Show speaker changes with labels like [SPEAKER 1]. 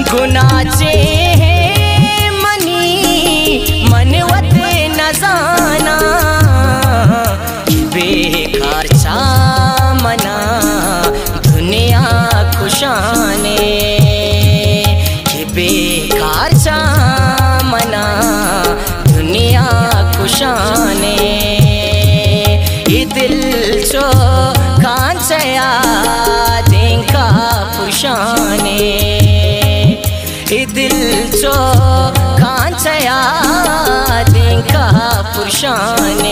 [SPEAKER 1] गुनाचे money मनवत न जाना बेकार चा मना दुनिया खुशाने बेकार चा मना दुनिया खुशाने ये दिल चो कांचया देंका पुशाने ये दिल चो कांचया देंका पुशाने